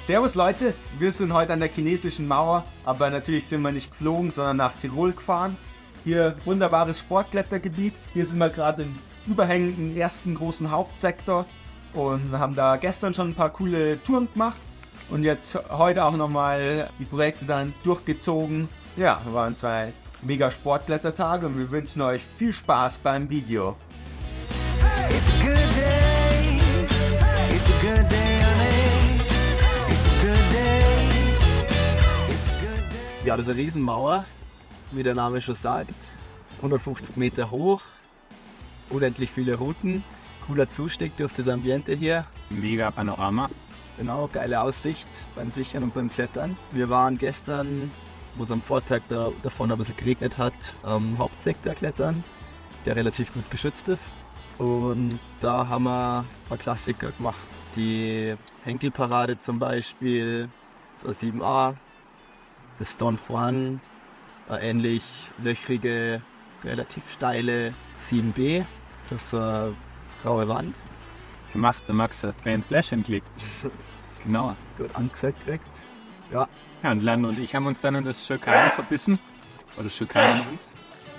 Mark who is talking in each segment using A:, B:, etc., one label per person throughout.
A: Servus Leute, wir sind heute an der chinesischen Mauer, aber natürlich sind wir nicht geflogen, sondern nach Tirol gefahren. Hier wunderbares Sportklettergebiet. Hier sind wir gerade im überhängenden ersten großen Hauptsektor und haben da gestern schon ein paar coole Touren gemacht und jetzt heute auch nochmal die Projekte dann durchgezogen. Ja, waren 2 mega Sportklettertage und wir wünschen euch viel Spaß beim Video.
B: It's a good day. It's a good day, honey. It's a good day. It's a good day.
C: Ja, das ist eine Riesenmauer, wie der Name schon sagt. 150 Meter hoch, unendlich viele Routen, cooler Zustieg durch das Ambiente hier.
D: Mega Panorama.
C: Genau, geile Aussicht beim Sichern und beim Klettern. Wir waren gestern, wo es am Vortag davon ein bisschen geregnet hat, am Hauptsektor klettern, der relativ gut geschützt ist. Und da haben wir ein paar Klassiker gemacht. Die Henkelparade zum Beispiel, so 7a, das Don Juan, eine ähnlich löchrige, relativ steile 7b, das ist so eine graue Wand.
D: Gemacht, der Max hat kein Fläschchen geklickt. Genau.
C: Gut angezeigt gekriegt. Ja,
D: Ja, und Lando und ich haben uns dann in das Schirkan verbissen. Oder Schirkan in uns.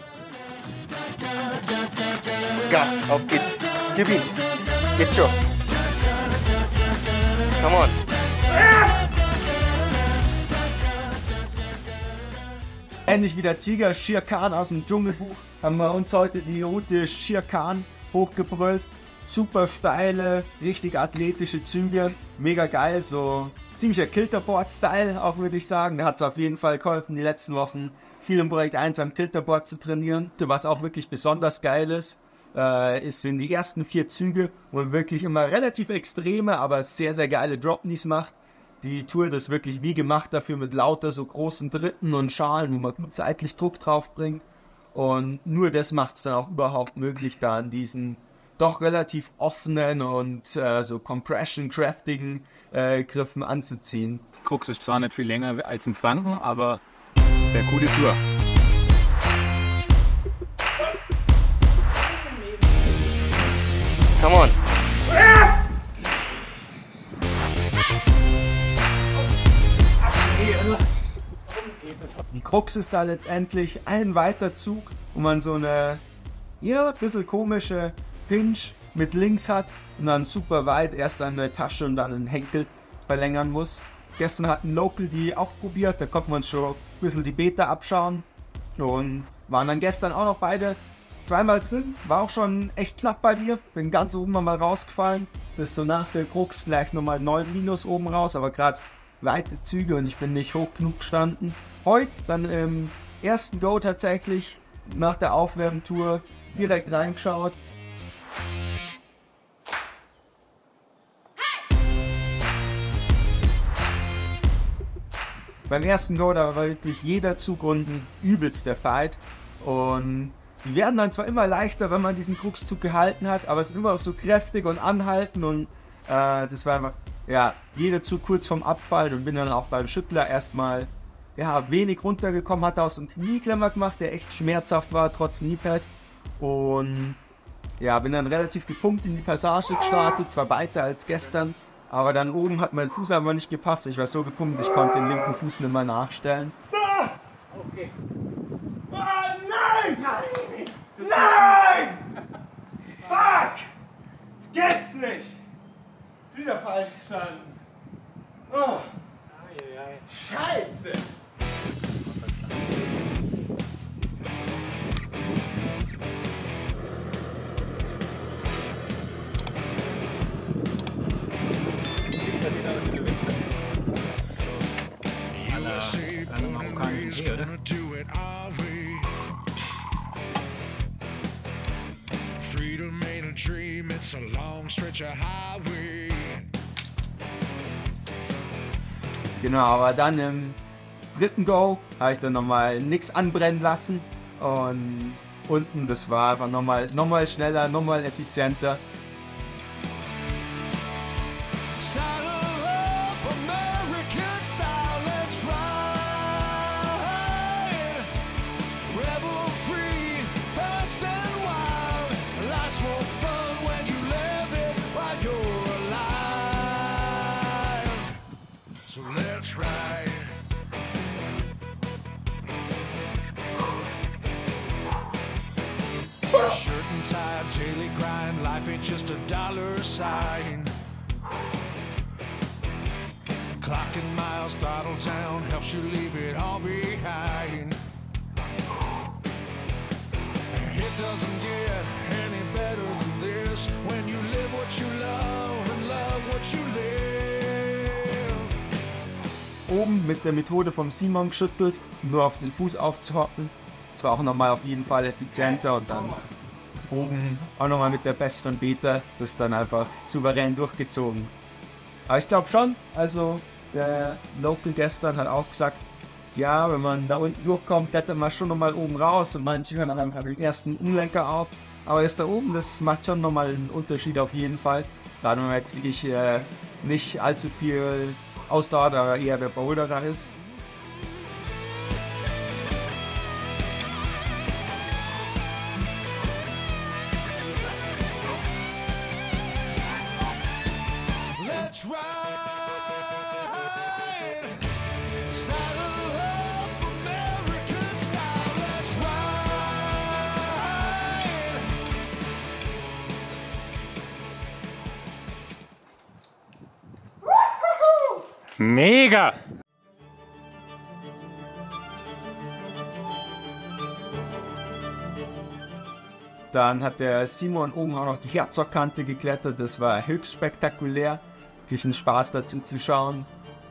E: Gas, auf geht's. Gib ihm. Geht schon. Come on.
A: Ähnlich wie der Tiger Shere Khan aus dem Dschungelbuch haben wir uns heute die Route Shere Khan hochgebrüllt. Super steile, richtig athletische Züge, mega geil, so ziemlicher Kilterboard-Style auch, würde ich sagen. Da hat es auf jeden Fall geholfen, die letzten Wochen viel im Projekt 1 am Kilterboard zu trainieren. Was auch wirklich besonders geil ist, sind die ersten 4 Züge, wo man wirklich immer relativ extreme, aber sehr, sehr geile Drop-Knees macht. Die Tour, das ist wirklich wie gemacht dafür mit lauter so großen Dritten und Schalen, wo man gut seitlich Druck drauf bringt. Und nur das macht es dann auch überhaupt möglich, da an diesen doch relativ offenen und so compression-craftigen Griffen anzuziehen.
D: Krux ist zwar nicht viel länger als in Franken, aber sehr coole Tour.
E: Come on.
A: Die Krux ist da letztendlich ein weiter Zug, wo man so eine ein bisschen komische Pinch mit links hat und dann super weit erst an der Tasche und dann den Henkel verlängern muss. Gestern hat ein Local die auch probiert, da konnte man schon ein bisschen die Beta abschauen und waren dann gestern auch noch beide zweimal drin, war auch schon echt knapp bei mir, bin ganz oben mal rausgefallen, bis so nach der Krux vielleicht nochmal 9 minus oben raus, aber gerade weite Züge und ich bin nicht hoch genug gestanden. Heute dann im ersten Go tatsächlich nach der Aufwärmtour direkt reingeschaut. Beim ersten Go, da war wirklich jeder Zug unten übelst der Fight und die werden dann zwar immer leichter, wenn man diesen Krugszug gehalten hat, aber es sind immer auch so kräftig und anhalten und das war einfach, ja, jeder Zug kurz vorm Abfall und bin dann auch beim Schüttler erstmal, ja, wenig runtergekommen, hat auch so einen Knieklemmer gemacht, der echt schmerzhaft war, trotz Kniepad und ja, bin dann relativ gepumpt in die Passage gestartet, zwar weiter als gestern, aber dann oben hat mein Fuß aber nicht gepasst. Ich war so gepumpt, ich konnte den linken Fuß nicht mehr nachstellen.
E: Okay. Oh nein! Nein! Nein! Fuck! Das gibt's nicht! Wieder falsch gestanden. Oh. Scheiße!
D: Das sieht aus wie eine Witze. So, an der marokkanischen Tee, oder?
F: Freedom ain't a dream, it's a long stretch of highway.
A: Genau, aber dann im dritten Go habe ich dann nochmal nichts anbrennen lassen und unten, das war einfach nochmal schneller, nochmal effizienter.
F: Saddle up, American style, let's ride. Rebel free, fast and wild. Life's more fun when you live it while you're alive. Shirt and tie, daily grind, life ain't just a dollar sign. Clocking miles, throttle down, helps you leave it all behind. It doesn't get any better than this when you live what you love and love what you live.
A: Oben mit der Methode vom Simon geschüttelt, nur auf den Fuß aufzuhocken. Das war auch nochmal auf jeden Fall effizienter und dann oben auch nochmal mit der besseren Beta, das dann einfach souverän durchgezogen. Aber ich glaube schon, also der Local gestern hat auch gesagt, ja, wenn man da unten durchkommt, klettert man schon nochmal oben raus und manche hören dann einfach den ersten Umlenker auf. Aber jetzt da oben, das macht schon nochmal einen Unterschied auf jeden Fall. Gerade wenn man jetzt wirklich nicht allzu viel Ausdauer, aber eher der Boulderer ist.
F: Let's ride, saddle up American style. Let's ride.
D: Mega!
A: Dann hat der Simon oben auch noch die Herzogkante geklettert. Das war höchst spektakulär. Wirklich ein Spaß dazu zu schauen.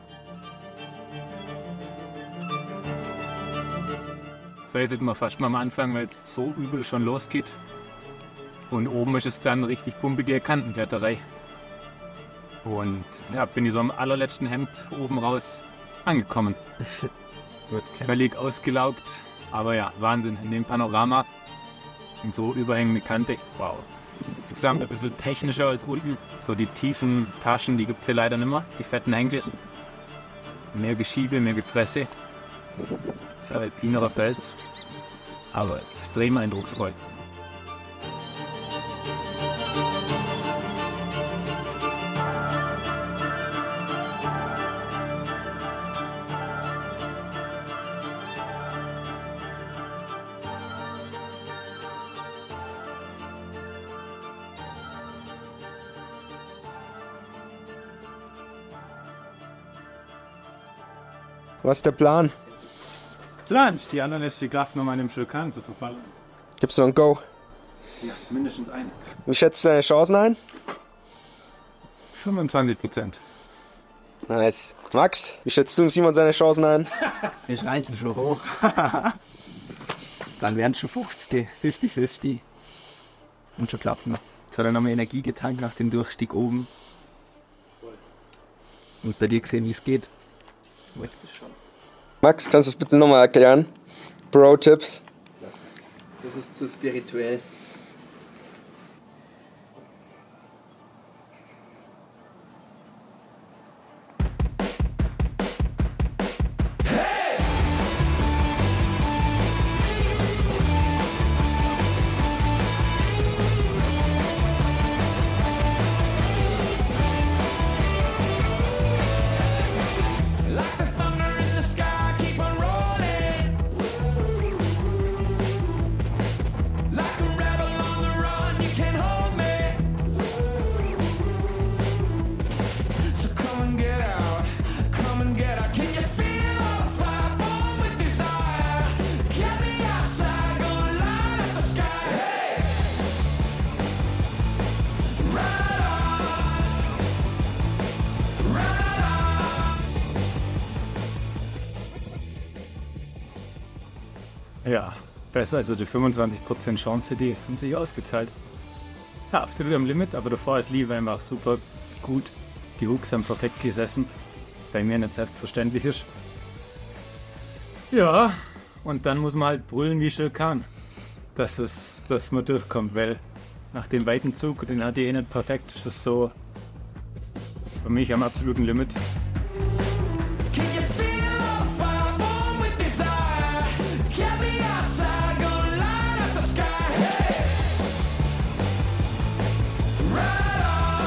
D: Das hätte man fast mal am Anfang, weil es so übel schon losgeht. Und oben ist es dann richtig pumpige Kantenkletterei. Und ja, bin ich so am allerletzten Hemd oben raus angekommen. Völlig ausgelaugt. Aber ja, Wahnsinn. In dem Panorama. Und so überhängende Kante. Wow. Insgesamt ein bisschen technischer als unten. So die tiefen Taschen, die gibt es hier leider nicht mehr. Die fetten Henkel. Mehr Geschiebe, mehr Gepresse. Das ist ein alpinerer Fels. Aber extrem eindrucksvoll.
E: Was ist der Plan?
D: Klar, die anderen lässt die Kraft nochmal in dem Vulkan zu verfallen.
E: Gibt's noch ein Go?
D: Ja, mindestens eine.
E: Wie schätzt du deine Chancen ein?
D: 25%.
E: Nice. Max, wie schätzt du dem Simon seine Chancen ein?
C: Wir schreien schon hoch. Dann wären es schon 50, 50-50. Und schon klappen. Jetzt hat er nochmal Energie getankt nach dem Durchstieg oben. Und bei dir gesehen, wie es geht.
E: Max, kannst du es bitte nochmal erklären? Pro-Tipps.
C: Das ist zu spirituell.
B: Like the thunder in the sky, keep on rolling. Like a rebel on the run, you can't hold me. So come and get out, come and get out. Can you feel the fire born with desire? Get me outside, gonna light up the sky. Hey, ride on, ride on.
D: Ja, besser, also die 25% Chance, die haben sich ausgezahlt. Ja, absolut am Limit, aber davor ist Lee einfach super gut. Die Hooks haben perfekt gesessen, bei mir nicht selbstverständlich ist. Ja, und dann muss man halt brüllen wie Vulkan, dass man durchkommt, weil nach dem weiten Zug, den hat die nicht perfekt, ist es so für mich am absoluten Limit.
B: Can you feel the fire born with desire? Get me outside, gonna light up the sky. Hey, ride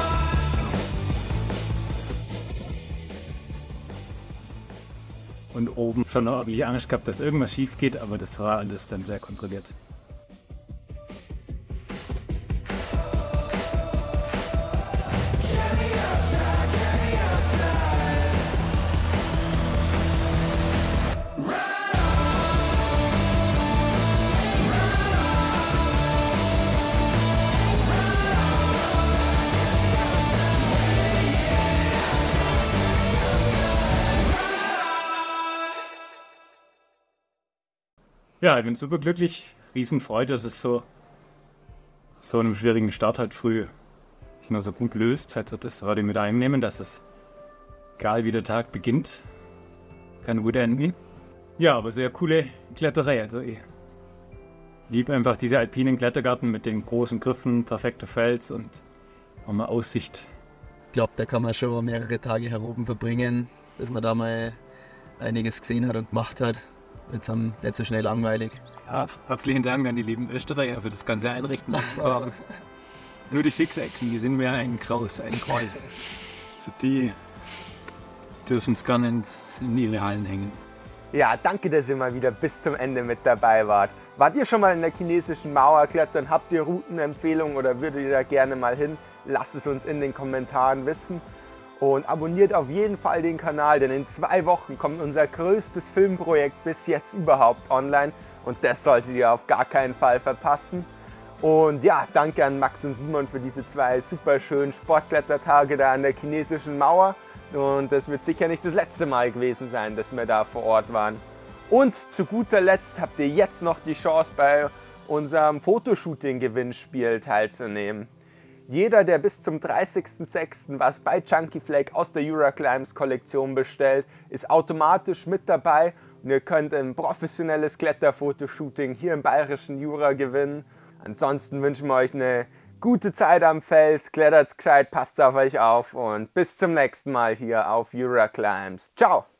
B: on.
D: Und oben schon ordentlich Angst gehabt, dass irgendwas schief geht, aber das war alles dann sehr kontrolliert. Ja, ich bin super glücklich, Riesenfreude, dass es so einem schwierigen Start halt früh sich noch so gut löst. Also das würde ich mit einnehmen, dass es, egal wie der Tag beginnt, kann gut enden. Ja, aber sehr coole Kletterei. Also ich liebe einfach diese alpinen Klettergarten mit den großen Griffen, perfekter Fels und auch mal Aussicht.
C: Ich glaube, da kann man schon mehrere Tage hier oben verbringen, dass man da mal einiges gesehen hat und gemacht hat. Jetzt nicht so schnell langweilig.
D: Ja, herzlichen Dank an die lieben Österreicher für das ganze Einrichten. Nur die Fixechsen, die sind mir ein Graus, ein Groll. Also die dürfen es gar nicht in ihre Hallen hängen.
G: Ja, danke, dass ihr mal wieder bis zum Ende mit dabei wart. Wart ihr schon mal in der chinesischen Mauer klettern? Habt ihr Routenempfehlungen oder würdet ihr da gerne mal hin? Lasst es uns in den Kommentaren wissen. Und abonniert auf jeden Fall den Kanal, denn in 2 Wochen kommt unser größtes Filmprojekt bis jetzt überhaupt online. Und das solltet ihr auf gar keinen Fall verpassen. Und ja, danke an Max und Simon für diese 2 super schönen Sportklettertage da an der chinesischen Mauer. Und das wird sicher nicht das letzte Mal gewesen sein, dass wir da vor Ort waren. Und zu guter Letzt habt ihr jetzt noch die Chance, bei unserem Fotoshooting-Gewinnspiel teilzunehmen. Jeder, der bis zum 30.06. was bei Chunky Flake aus der Euroclimbs Kollektion bestellt, ist automatisch mit dabei und ihr könnt ein professionelles Kletterfotoshooting hier im bayerischen Jura gewinnen. Ansonsten wünschen wir euch eine gute Zeit am Fels, klettert's gescheit, passt auf euch auf und bis zum nächsten Mal hier auf Euroclimbs. Ciao!